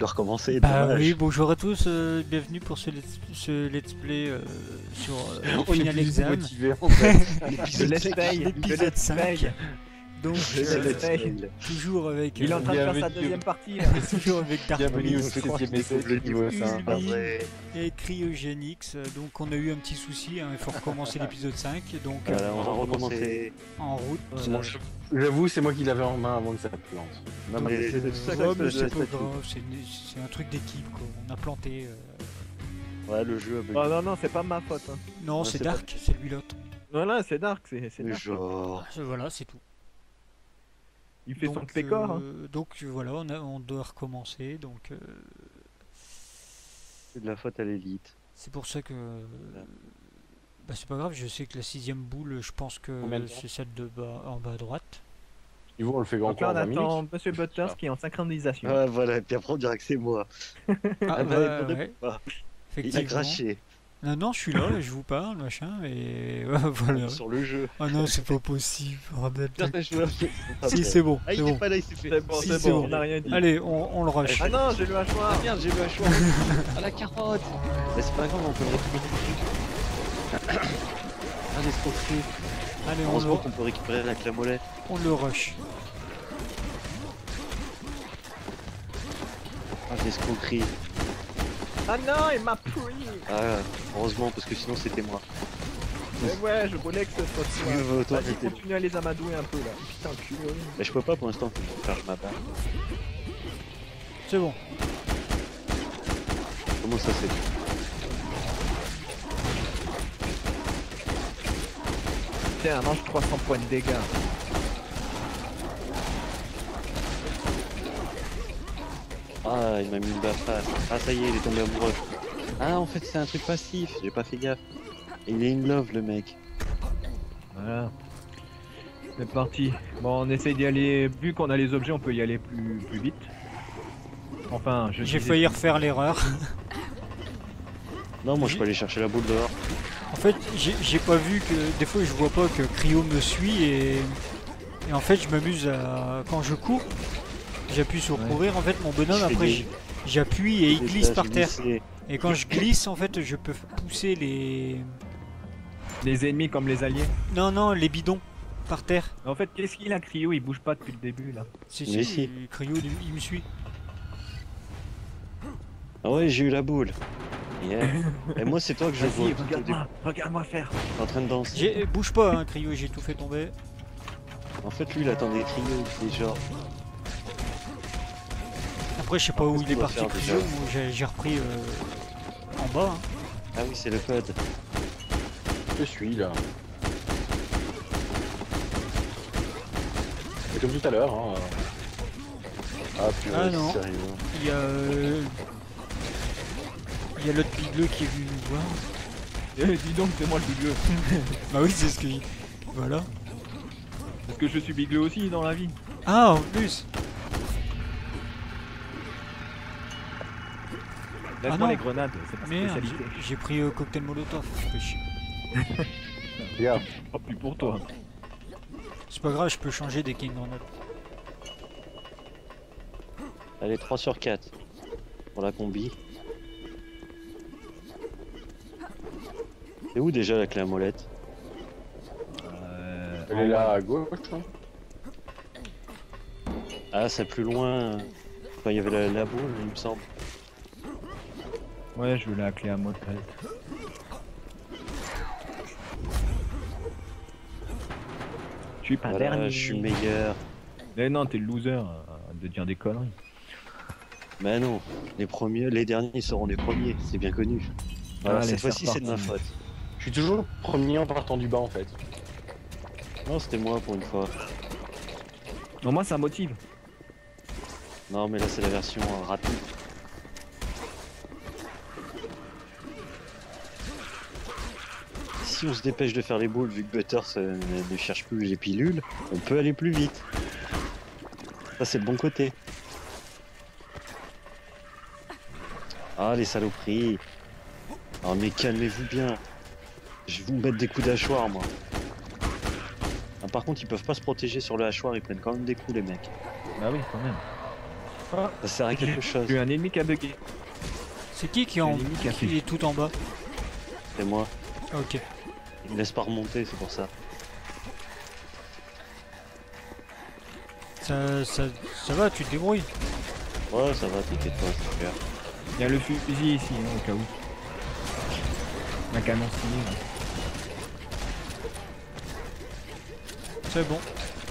dois recommencer, Bah dommage. oui, bonjour à tous, bienvenue pour ce let's play sur On est Final plus Exam, motivé en fait. L'épisode let's cinq. play. l'épisode 5. Donc, Let's play. fail. toujours avec, Il est en train de faire sa Bienvenue. deuxième partie là. toujours avec Dark Bienvenue au Je crois 7ème qu'il essai faut le du niveau dire. 5. Pas vrai. et Cryogenics. Donc on a eu un petit souci, hein, il faut recommencer l'épisode 5, donc Voilà, on va recommencer. en route. Moi, j'avoue, c'est moi qui l'avais en main avant que ça plante. Non, mais c'est tout ça Ouais, que mais je c'est laisse pas là-dessus. grave, c'est un truc d'équipe quoi, on a planté. Ouais, le jeu avec Oh non, non, c'est pas ma faute. Hein. Non, Ouais, c'est c'est Dark, c'est lui l'autre. Non, non, c'est Dark, c'est le Dark. genre. Voilà, c'est tout. Il fait son Donc, pécor. Hein. donc voilà, on doit recommencer, donc C'est de la faute à l'élite. c'est pour ça que bah, c'est pas grave, je sais que la 6ème boule, je pense que Combien de temps c'est celle de bas en bas à droite. Du coup, on le fait Donc là, encore on 20 attend minutes. Monsieur Butters qui est en synchronisation. Ouais, voilà, et puis après on dirait que c'est moi. Ah, bah, bah, attendez ouais, pas. Il a effectivement. craché Non, non, je suis là, je vous parle, machin, et voilà. sur le jeu. Ah non, c'est pas possible, bordel. Putain, je veux- Si, c'est bon, Ah, c'est il est bon. pas là, il s'est fait. C'est bon, Si, c'est c'est bon, bon. on n'a rien dit. Allez, on le rush. Ah non, j'ai le hachoir. Ah merde, j'ai le hachoir. Ah la carotte. Mais c'est pas grave, on peut le récupérer. Ah l'escroquerie. Allez, Heureusement qu'on peut récupérer la clamolette. on le rush. Ah l'escroquerie. Ah non, il m'a pris. Ah heureusement parce que sinon c'était moi. Mais ouais, je voulais que ce soit toi. Mieux, toi, Vas-y, t'étais- continue à les amadouer un peu là. Putain, culé. Mais je peux pas pour l'instant, faut que je charge ma barre. C'est bon. Comment ça c'est? Tiens, mange 300 points de dégâts. Ah il m'a mis une baffe. Ah ça y est, il est tombé amoureux. Ah en fait c'est un truc passif, j'ai pas fait gaffe. Et il est in love le mec. Voilà. C'est parti. Bon, on essaye d'y aller. Vu qu'on a les objets, on peut y aller plus vite. Enfin, J'ai disais- failli refaire l'erreur. Non moi je peux aller chercher la boule dehors. En fait, j'ai pas vu que des fois je vois pas que Cryo me suit et en fait je m'amuse à quand je cours, j'appuie sur Ouais. courir. En fait, mon bonhomme Je fais après des- j'appuie et il glisse J'ai par terre. glissé. Et quand je glisse, en fait, je peux pousser Les ennemis comme les alliés. non les bidons par terre. En fait, qu'est-ce qu'il a, Cryo? Il bouge pas depuis le début là. Mais si. Cryo il me suit. Ah ouais j'ai eu la boule. Yeah. Et moi c'est toi que je vois. Vas-y, tout au regarde-moi faire. début, en train de danser. Bouge pas, hein, Cryo, j'ai tout fait tomber. En fait lui il attendait Trio, il est genre. Après, je sais pas Alors, où qu'est-ce il est qu'on va parti, faire, Cryo. déjà Moi, j'ai repris en bas. Hein. Ah oui c'est le code. Je suis là. C'est comme tout à l'heure. Hein. Ah purée, Ah, non. sérieux. Il y a l'autre bigleux qui est venu nous voir. Dis donc, c'est moi le bigleux. Bah oui, c'est ce que. Voilà. Parce que je suis bigleux aussi dans la vie. Ah, en plus. Laisse-moi non. les grenades, c'est ma Merde, spécialité. j'ai pris cocktail molotov. Fais chier. Regarde. Pas plus pour toi. C'est pas grave, je peux changer dès qu'il y a une grenade. Allez 3 sur 4. Pour la combi. C'est où déjà la clé à molette? Elle est là à gauche. Hein. Ah c'est plus loin. Quand il y avait la boule il me semble. Ouais, je veux la clé à mode. Je suis pas Voilà, dernier. je suis meilleur. Mais non, t'es le loser de dire des conneries. Mais non, les derniers seront les premiers, c'est bien connu. Voilà, Allez, cette fois-ci c'est c'est de ma reparti. faute. Je suis toujours premier en partant du bas en fait. Non c'était moi pour une fois. Non, moi ça motive. Non mais là c'est la version rapide. Si on se dépêche de faire les boules, vu que Butters ne cherche plus les pilules, on peut aller plus vite. Ça c'est le bon côté. Ah les saloperies. Ah mais calmez-vous bien. Je vais vous mettre des coups d'hachoir moi. Ah, par contre ils peuvent pas se protéger sur le hachoir, ils prennent quand même des coups les mecs. Bah oui, quand même. Ah, Ça sert à quelque chose. j'ai eu un ennemi qui a bugué. C'est qui est, en... J'ai une limite qui a qui est tout en bas? C'est moi. Ah, ok. Il me laisse pas remonter, c'est pour ça. Ça va, tu te débrouilles. Ouais, ça va, t'inquiète pas, c'est clair. Il y a le fusil ici, hein, au cas où. Un canon stylé. C'est bon.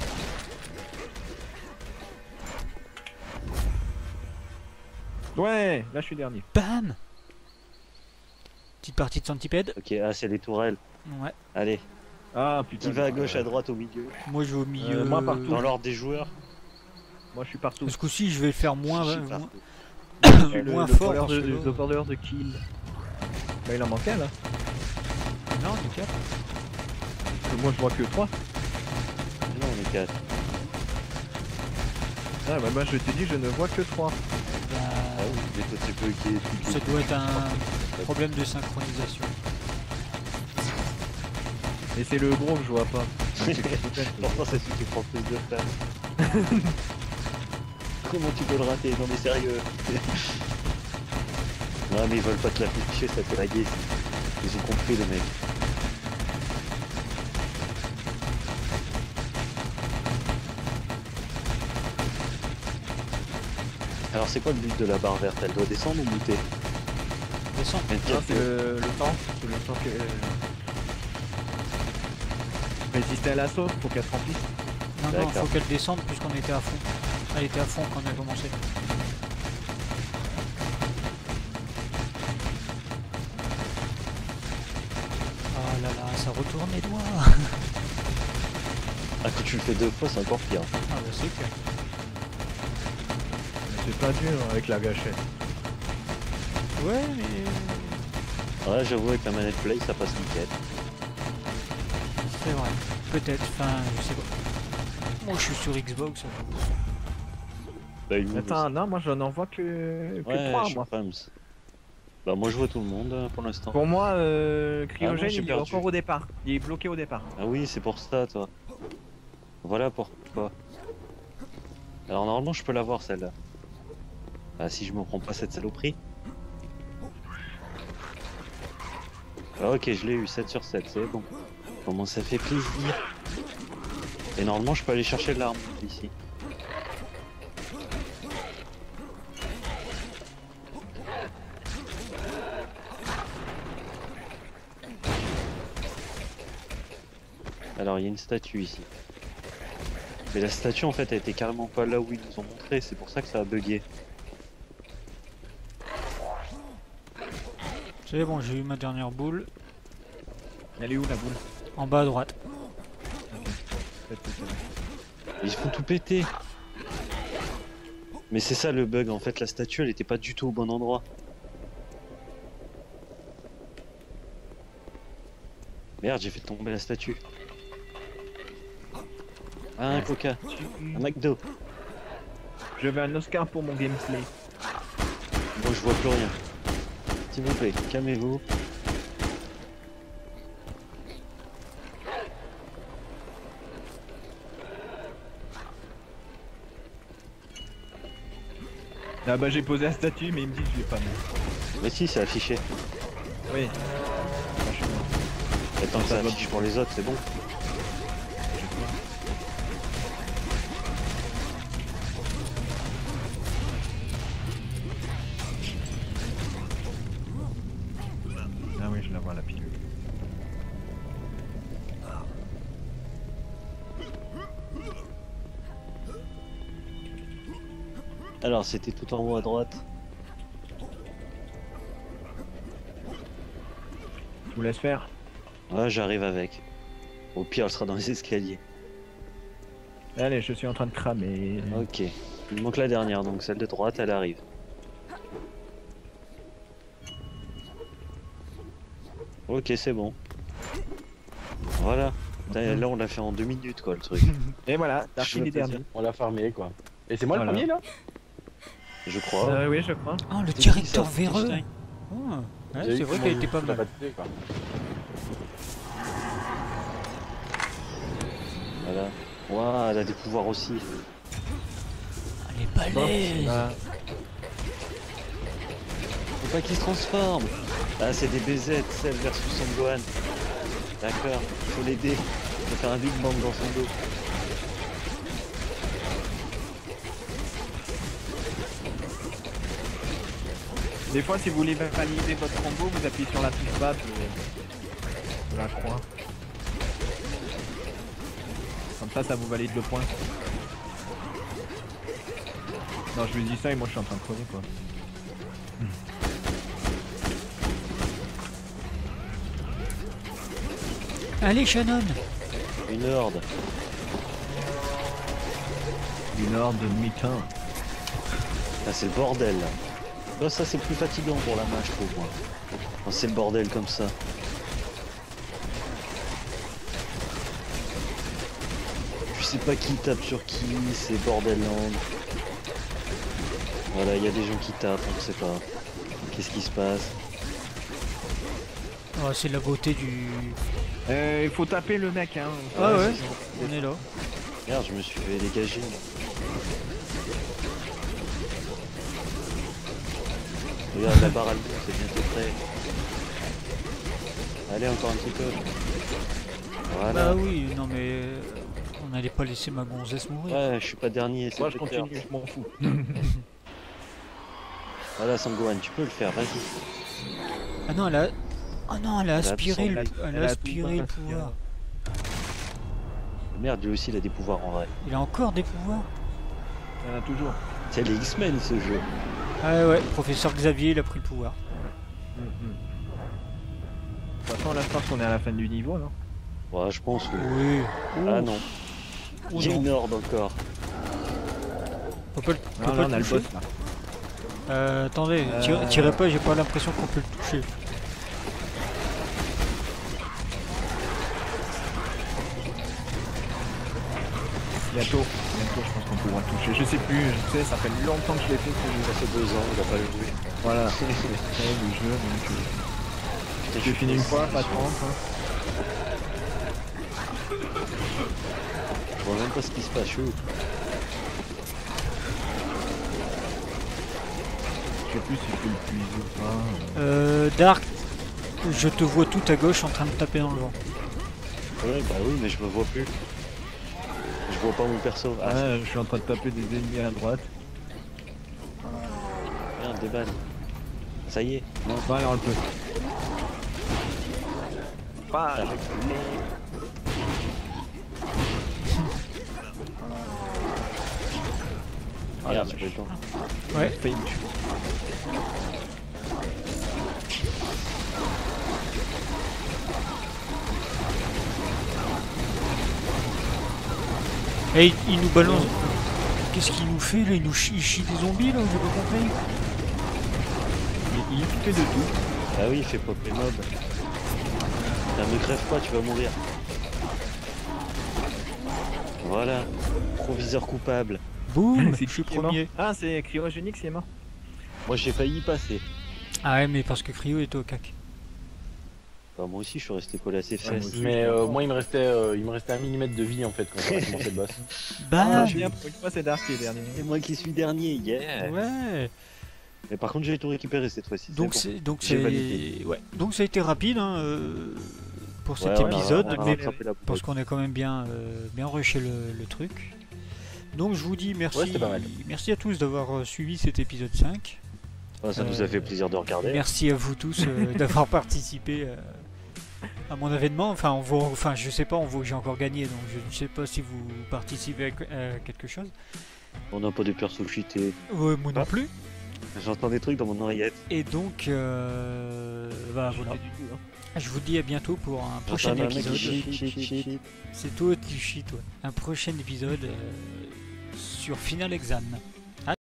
Ouais, là je suis dernier. Bam! Petite partie de centipède. Ok, ah, c'est les tourelles. Ouais. Allez, Ah putain. qui va à gauche, à droite, au milieu. Moi je vais au milieu. moi, partout. Dans l'ordre des joueurs. Moi je suis partout. Ce coup-ci, je vais le faire moins, Je suis moins, partout. Je suis moins le fort. voleur parce de, que le voleur de kill. Bah il en manque un là. Non, nickel. Parce que moi je vois que 3. Non, on est 4. Ah bah moi je t'ai dit je ne vois que 3. Bah, Ah oui, mais toi, tu peux qui ça doit être un problème de synchronisation. Et c'est le gros que je vois pas. Pourtant, c'est celui qui prend plus de place. Comment tu peux le rater? Non, mais sérieux. Non, mais ils veulent pas te l'afficher, ça fait laguer. Ils ont compris, les mecs. Alors, c'est quoi le but de la barre verte? Elle doit descendre ou monter? Descends. Non, c'est le temps. C'est le temps que. Résister à l'assaut, faut qu'elle se remplisse. Non, non, D'accord. faut qu'elle descende puisqu'on était à fond. Elle était à fond quand on a commencé. Oh là là, ça retourne les doigts. Ah, quand tu le fais 2 fois, c'est encore pire. Ah bah c'est clair. C'est pas dur avec la gâchette. Ouais, mais Ouais, j'avoue, avec la manette play, ça passe nickel. c'est vrai. Peut-être, enfin, je sais pas. Moi je suis sur Xbox. Bah, il me Attends, non, moi j'en vois que ouais, 3 je suis moi. Prams. Bah, moi, je vois tout le monde pour l'instant. Pour moi, Ah non, Cryogène j'ai il est perdu. encore au départ. Il est bloqué au départ. Ah oui, c'est pour ça, toi. Voilà pourquoi. Alors, normalement, je peux l'avoir, celle-là. Ah, si je me prends pas cette saloperie. Ah, ok, je l'ai eu, 7 sur 7, c'est bon. Comment ça fait plaisir. Et normalement, je peux aller chercher de l'arme, ici. Alors, il y a une statue ici. Mais la statue, en fait, elle était carrément pas là où ils nous ont montré, c'est pour ça que ça a bugué. C'est bon, j'ai eu ma dernière boule. Elle est où la boule? En bas à droite. Peut-être que c'est là. Ils font tout péter. Mais c'est ça le bug, en fait, la statue, elle était pas du tout au bon endroit. Merde, j'ai fait tomber la statue. Ah, un coca, un McDo. Je veux un Oscar pour mon gameplay. Moi, je vois plus rien. S'il vous plaît, calmez-vous. Ah bah j'ai posé la statue mais il me dit que je l'ai pas mis. Mais si, c'est affiché. Oui. Attends que ça affiche pour les autres, c'est bon. Ah oui, je la vois la pilule. Alors, c'était tout en haut à droite. Je vous laisse faire. Ouais, j'arrive avec. Au pire, elle sera dans les escaliers. Allez, je suis en train de cramer. Ok. Il manque la dernière, donc celle de droite, elle arrive. Ok, c'est bon. Voilà. Putain, là, on l'a fait en 2 minutes, quoi, le truc. Et voilà, Dark Je me est dernier. plaisir. On l'a farmé quoi. Et c'est moi Voilà. le premier là? Je crois. Oui, je crois. Oh, le C'est qui, directeur ça, véreux. Frankenstein Oh, ouais, J'ai c'est eu vrai comment qu'elle était pas tu l'as mal. tué, quoi. Voilà. Waouh, elle a des pouvoirs aussi. est balèze. Bah, Faut pas qu'il se transforme. Ah, c'est des BZ, Cell versus Son Gohan. D'accord, faut l'aider. Faut faire un Big Bang dans son dos. des fois, si vous voulez valider votre combo, vous appuyez sur la touche bas de la croix. Comme ça vous valide le point. Non, je lui dis ça et moi je suis en train de crever quoi. Allez, Shannon. Une horde. Une horde de mi-temps. Ah, c'est le bordel là. Là, ça c'est plus fatigant pour la main, je trouve. Moi. Quand c'est le bordel comme ça. Je sais pas qui tape sur qui, c'est Borderland. Voilà, il y a des gens qui tapent, on ne sait pas. Qu'est-ce qui se passe? Oh, c'est la beauté du... Il faut taper le mec hein. Ah ouais, on est là. Merde, je me suis fait dégager. Regarde la barre à l'eau, c'est bientôt prêt. Allez, encore un petit peu. Voilà. Bah oui, non mais... on n'allait pas laisser ma gonzesse mourir. Ouais, je suis pas dernier, c'est Moi je le cœur. continue, je m'en fous. Voilà, Sangohan, tu peux le faire, vas-y. Ah non, elle a... Ah non, elle a aspiré le, absorbé. elle a aspiré le pouvoir. Merde, lui aussi il a des pouvoirs en vrai. Il a encore des pouvoirs. Il y en a toujours. C'est les X-Men ce jeu. Ah ouais, professeur Xavier, il a pris le pouvoir. De toute façon là je pense qu'on est à la fin du niveau non? Ouais, je pense, oui. Oui. Ah non, Oh il y a non. une horde encore. On peut, Non, là on a le boss là. attendez, tirez pas, j'ai pas l'impression qu'on peut le toucher. Bientôt, je pense qu'on pourra toucher. Je sais plus, je sais, ça fait longtemps que je l'ai fait ce jeu. Ça fait 2 ans, il a pas joué. Voilà. Ouais, le jeu, donc. J'ai fini une fois, pas 30. Hein. Je vois même pas ce qui se passe, chaud. Je sais plus si je peux l'utiliser ou pas. Dark, je te vois tout à gauche en train de taper dans le vent. Ouais, bah oui, mais je me vois plus. Je vois pas mon perso. Ah, Ah, je suis en train de taper des ennemis à droite. merde, des balles. Ça y est. Non, pas alors un peu. Pas. Ah, merde, j'ai pas eu le temps. Ouais. Fait une chute. Et il nous balance. Qu'est-ce qu'il nous fait là? Il chie des zombies là, j'ai pas compris. Il fait de tout. Ah oui, il fait pop les mobs. Putain, ne crève pas, tu vas mourir. Voilà. Proviseur coupable. Boum, C'est je suis qui est mort premier. Ah, c'est Cryogénique, c'est mort. Moi j'ai failli y passer. Ah ouais, mais parce que Cryo est au cac. Bah, moi aussi je suis resté collé à ses Ouais, moi fesses. aussi. Mais moi il me restait 1 millimètre de vie en fait quand j'ai commencé le boss. Bah, Bien, pour une fois, c'est Dark qui est dernier. C'est moi qui suis dernier, yeah. ouais. Mais par contre j'ai tout récupéré cette fois-ci. Donc c'est c'est donc J'ai c'est validé. ouais. Donc ça a été rapide hein, pour bon. cet Ouais, épisode, on a mais rattrapé la parce boulette. qu'on a quand même bien bien rushé le truc. Donc je vous dis merci, Ouais, c'était pas mal. merci à tous d'avoir suivi cet épisode 5. Ah, ça nous a fait plaisir de regarder. Merci à vous tous d'avoir participé à mon événement. Enfin, enfin, je sais pas, j'ai encore gagné, donc je ne sais pas si vous participez à quelque chose. On n'a pas de perso cheaté. Moi non plus. J'entends des trucs dans mon oreillette. Et donc, bah, voilà. Du tout, hein. Je vous dis à bientôt pour un prochain J'entends un mec épisode. qui cheat. C'est toi qui shit, ouais. Un prochain épisode sur Final Exam.